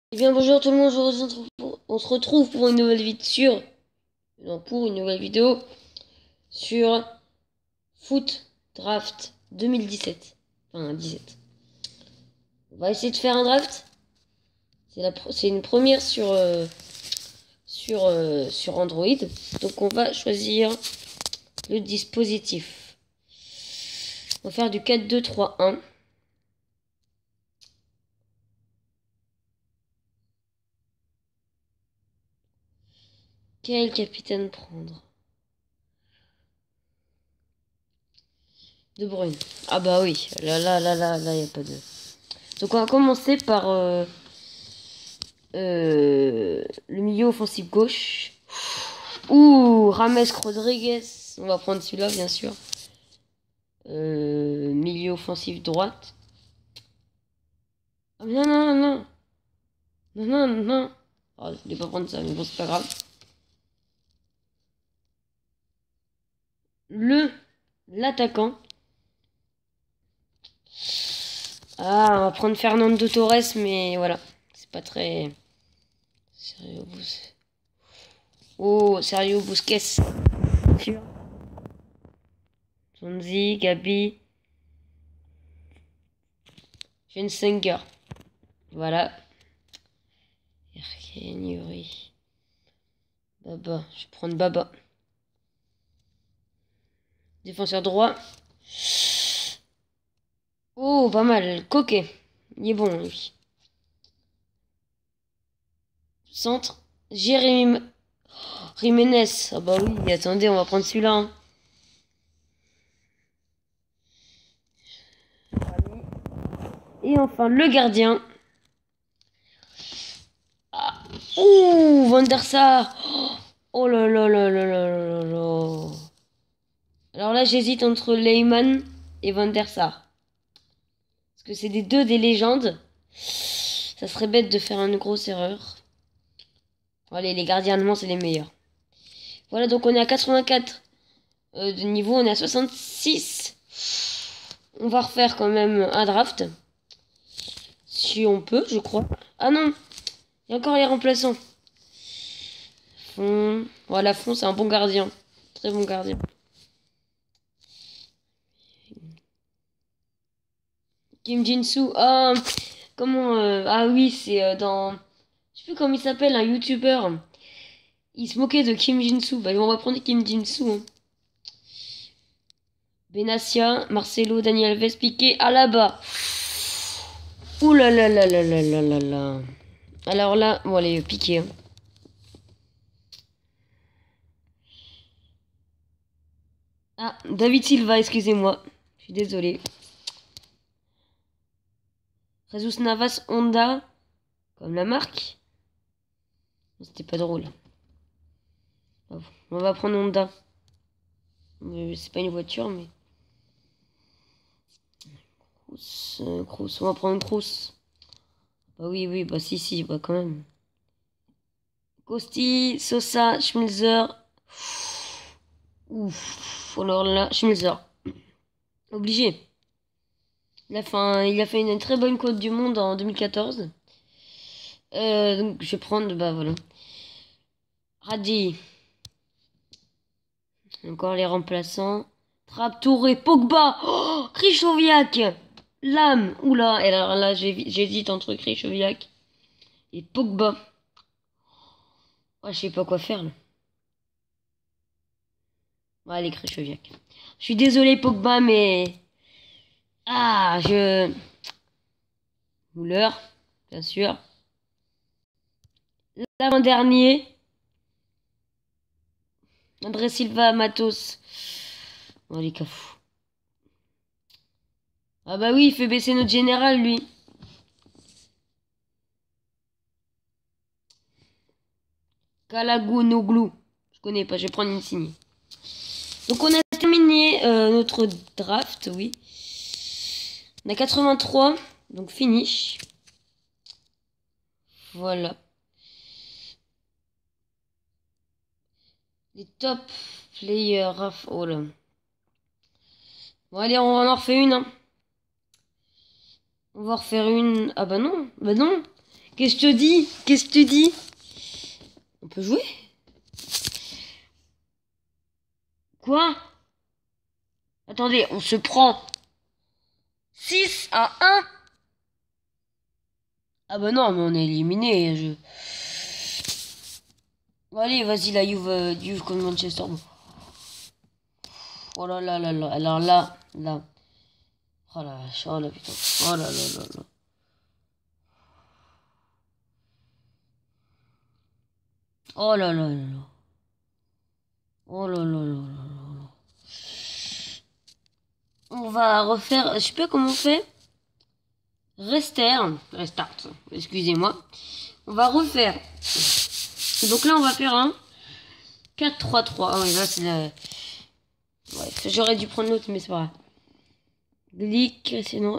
Eh bien bonjour tout le monde, on se retrouve pour une nouvelle vidéo sur Foot Draft 2017. Enfin 17. On va essayer de faire un draft. C'est une première sur Android. Donc on va choisir le dispositif. On va faire du 4-2-3-1. Quel capitaine prendre? De Bruyne. Ah bah oui, là, y a pas de... Donc on va commencer par le milieu offensif gauche. Ouh, Rames Rodriguez. On va prendre celui-là, bien sûr. Milieu offensif droite. Ah, non, non, non. Non, non, non, non. Oh, je vais pas prendre ça, mais bon, c'est pas grave. L'attaquant. Ah, on va prendre Fernando Torres, mais voilà. C'est pas très... Sergio Busquets. Zonzi, Gabi. Schensenker. Voilà. Erken Yuri. Baba. Je vais prendre Baba. Défenseur droit. Oh, pas mal. Coquet. Il est bon, lui. Centre. Jérémy Jiménez. Ah bah oui, attendez, on va prendre celui-là, hein. Et enfin, le gardien. Ah. Ouh, Van der Sar. Oh là là là là là là là. Alors là, j'hésite entre Lehmann et Van der Sar. Parce que c'est des légendes. Ça serait bête de faire une grosse erreur. Allez, les gardiens allemands, c'est les meilleurs. Voilà, donc on est à 84 de niveau. On est à 66. On va refaire quand même un draft. Si on peut, je crois. Ah non, il y a encore les remplaçants. Fond. Voilà, Fond, c'est un bon gardien. Très bon gardien. Kim Jin-soo. Ah, comment... ah oui, c'est dans... Je sais plus comment il s'appelle, un youtubeur. Il se moquait de Kim Jin-soo. Bah, on va prendre Kim Jin-soo, hein. Benassia, Marcelo, Daniel Alves, Piqué, Alaba. Ouh là là là là là là là là. Alors là, bon allez, Piqué, hein. Ah, David Silva, excusez-moi. Je suis désolé. Jesus Navas, Honda. Comme la marque. C'était pas drôle. Ah, on va prendre Honda. C'est pas une voiture, mais... Kroos, on va prendre Kroos. Bah oui, oui, bah si, bah quand même. Costi, Sosa, Schmilzer. Ouf, alors là, Schmilzer. Obligé. Il a fait une très bonne Coupe du Monde en 2014. Donc je vais prendre, bah voilà. Radi. Encore les remplaçants. Trapp, Touré, Pogba. Oh, Krychowiak. Lame. Oula. Et alors là, j'hésite entre Krychowiak et Pogba. Oh, je sais pas quoi faire là. Ouais, allez, Krychowiak. Je suis désolé, Pogba, mais... Ah, Müller, bien sûr. L'avant-dernier. André Silva, Matos. Oh, les cafous. Ah bah oui, il fait baisser notre général, lui. Kalagounoglu. Je connais pas, je vais prendre une signe. Donc on a terminé notre draft, oui. On a 83, donc finish. Voilà. Les top players. Oh là. Bon allez, on en refait une, hein. On va refaire une... Ah bah non, bah non. Qu'est-ce que je te dis? Qu'est-ce que tu dis? On peut jouer? Quoi? Attendez, on se prend 6-1. Ah bah non, mais on est éliminé. Bon, allez, vas-y, la Juve contre Manchester. Bon. Oh là là là là. Alors là. Oh la vache, oh là putain. Oh là là là là. Oh là là là là. Oh là là là là là. On va refaire. Je sais pas comment on fait. Restart. Excusez-moi. On va refaire. Donc là, on va faire un 4-3-3. Ah ouais, là, c'est la... Ouais, j'aurais dû prendre l'autre, mais c'est pas grave. Glick, sinon...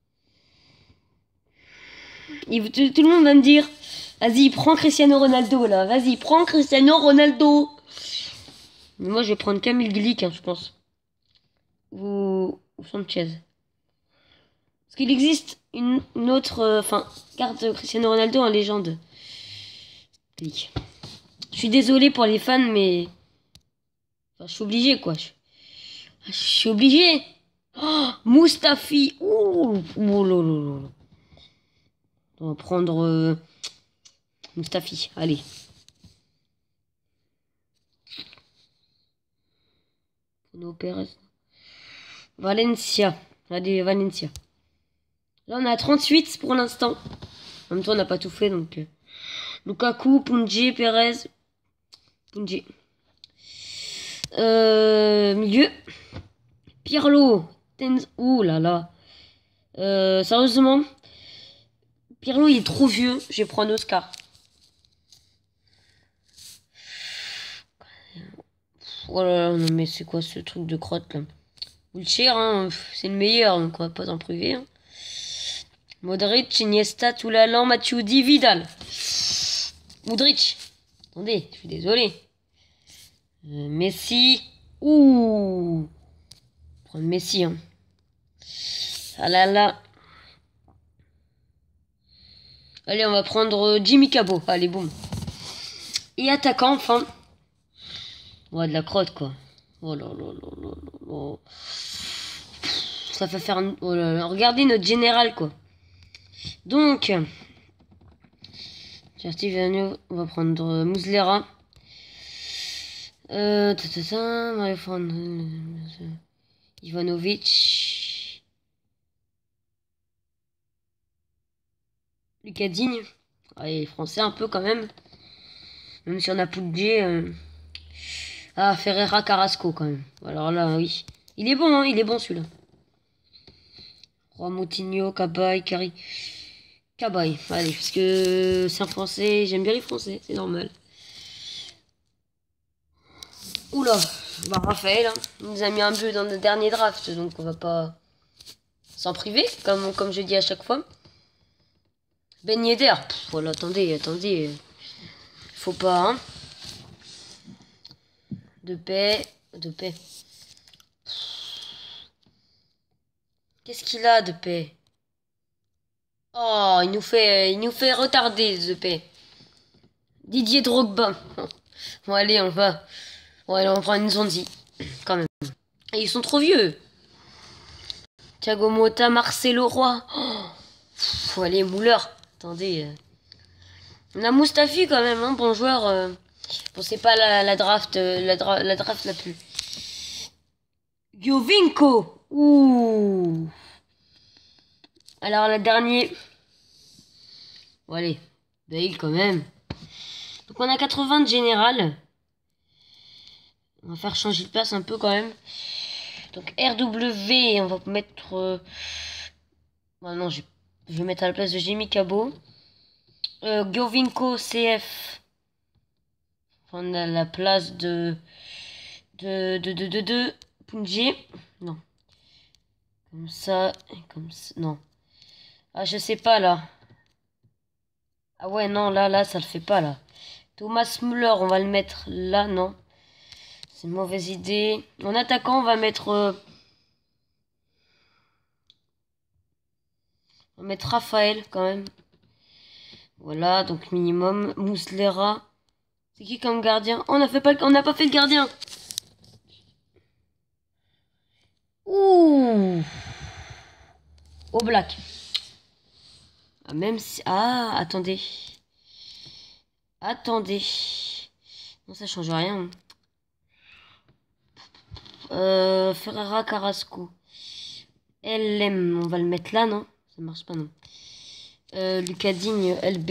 Tout le monde va me dire, vas-y, prends Cristiano Ronaldo, là. Vas-y, prends Cristiano Ronaldo. Mais moi, je vais prendre Camille Glick, hein, je pense. Ou Sanchez. Parce qu'il existe une autre... carte de Cristiano Ronaldo en légende. Glick. Je suis désolé pour les fans, mais... Enfin, je suis obligé, quoi. Je suis obligé. Oh, Mustafi. Oh, oh là là là. On va prendre Mustafi. Allez. Bruno Pérez. Valencia. Allez, Valencia. Là, on a 38 pour l'instant. En même temps, on n'a pas tout fait, donc... Lukaku, Punji, Pérez. Punji. Milieu. Pirlo. Ouh là là. Sérieusement, Pirlo, il est trop vieux. Je vais prendre Oscar. Oh là là, non mais c'est quoi ce truc de crotte là? Wilshere, hein, c'est le meilleur, donc on va pas en priver. Hein. Modric, Iniesta, Toulalan, Matuidi, Vidal. Modric. Attendez, je suis désolé. Messi. Ouh. Prendre Messi, hein. Ah là là. Allez, on va prendre Jimmy Cabot. Allez, boum. Et attaquant, enfin. Ouais, de la crotte, quoi. Oh là là là là là. Ça fait faire... Oh là là. Regardez notre général, quoi. Donc... Steven, on va prendre Muslera. Ivanovic. Lucas Digne. Ah, il est français un peu quand même. Même si on a Poudjé. Ah, Ferreira Carrasco quand même. Alors là, oui. Il est bon, hein, il est bon celui-là. Roi Moutinho, Cabaye, Carry. Cabaye, allez, parce que c'est un français, j'aime bien les français, c'est normal. Oula, bah Raphaël, hein, il nous a mis un but dans le dernier draft, donc on va pas s'en priver, comme je dis à chaque fois. Ben Yedder, voilà, attendez, faut pas, hein. De paix. Qu'est-ce qu'il a de paix? Oh, il nous fait retarder de paix. Didier Drogba. Bon, allez, on va prendre une Zonzi, quand même. Et ils sont trop vieux. Thiago Motta, Marcelo Roy. Oh, faut aller Mouler. Attendez. On a Mustafi quand même, hein, bon joueur. Bon, c'est pas la draft, la draft la plus. Giovinco. Ouh. Alors, la dernière. Bon, allez. Bale quand même. Donc, on a 80 de général. On va faire changer de place un peu quand même. Donc, RW, on va mettre... Oh non, je vais mettre à la place de Jimmy Cabot. Giovinco, CF. On a la place de Punji. Non. Comme ça. Non. Ah, je sais pas, là. Ah ouais, non, là, ça le fait pas, là. Thomas Müller, on va le mettre là, non. C'est une mauvaise idée. En attaquant, on va mettre... on va mettre Raphaël, quand même. Voilà, donc minimum. Muslera. C'est qui comme gardien? Oh, on n'a pas fait le gardien. Ouh. Au black. Ah, même si... Ah, attendez. Attendez. Non, ça change rien. Ferreira Carrasco. LM, on va le mettre là, non? Ça marche pas, non. Lucas Digne, LB.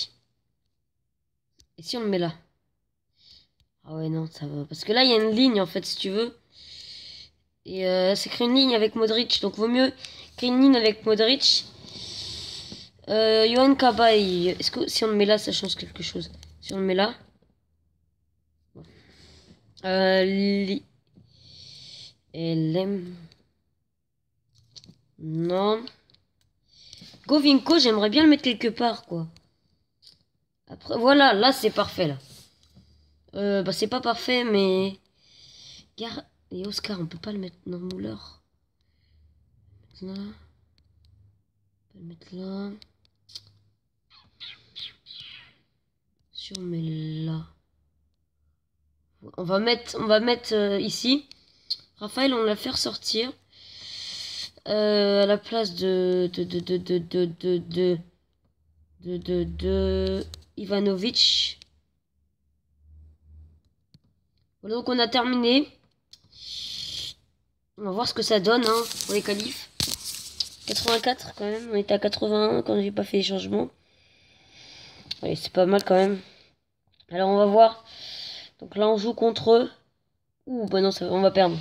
Et si on le met là? Ah ouais, non, ça va. Parce que là, il y a une ligne, en fait, si tu veux. Et c'est créé une ligne avec Modric. Donc, vaut mieux créer une ligne avec Modric. Johan Cabaye. Est-ce que si on le met là, ça change quelque chose? Si on le met là. LM. Non. Govinko, j'aimerais bien le mettre quelque part, quoi. Après, voilà, là, c'est parfait, là. Bah, c'est pas parfait, mais... Et Oscar, on peut pas le mettre dans Muller. Là. On peut le mettre là. Si on met là. On va mettre ici. Raphaël, on va faire sortir. À la place de Ivanovic. Voilà, donc on a terminé. On va voir ce que ça donne hein, pour les qualifs. 84 quand même, on était à 81 quand j'ai pas fait les changements. Allez, c'est pas mal quand même. Alors on va voir. Donc là on joue contre eux. Ouh bah non, on va perdre.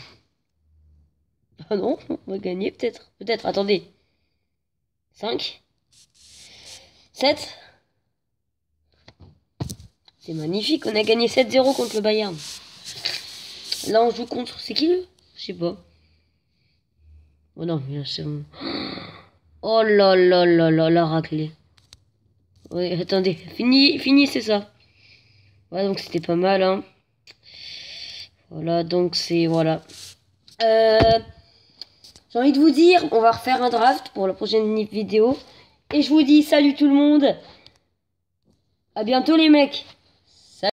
Ah non, on va gagner peut-être. Peut-être, attendez. 5 7. C'est magnifique, on a gagné 7-0 contre le Bayern. Là on joue contre... C'est qui le... Je sais pas. Oh non, mais là c'est bon. Oh là là là là, la raclée. Oui, attendez, fini, c'est ça. Voilà, donc c'était pas mal, hein. Voilà, donc c'est... Voilà. J'ai envie de vous dire, on va refaire un draft pour la prochaine vidéo. Et je vous dis salut tout le monde. À bientôt les mecs.